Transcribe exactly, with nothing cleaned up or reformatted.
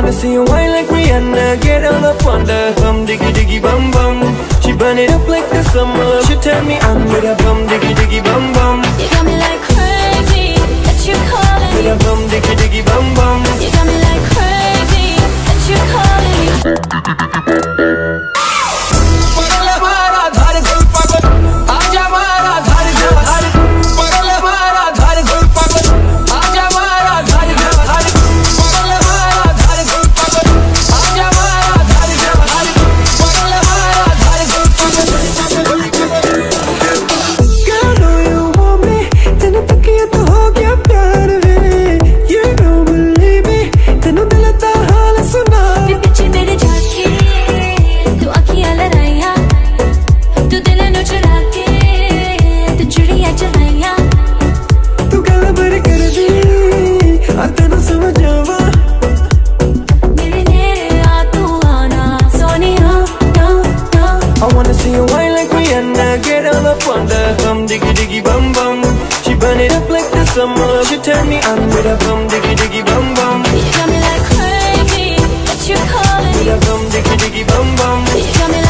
wanna see you whine like Rihanna, get all up on the bum diggy diggy bum bum. She burn it up like the summer. She tell me I'm with a bum diggy diggy bum bum. You got me like crazy that you calling me. With a bum diggy diggy bum bum. You got me like crazy that you calling me. I wanna see you whine like Rihanna, get all up on the bum diggy diggy bum bum. She burn it up like the summer. She tell me I'm with a bum diggy diggy bum bum. You got me like crazy that you calling me. With a bum diggy diggy bum bum. You got me like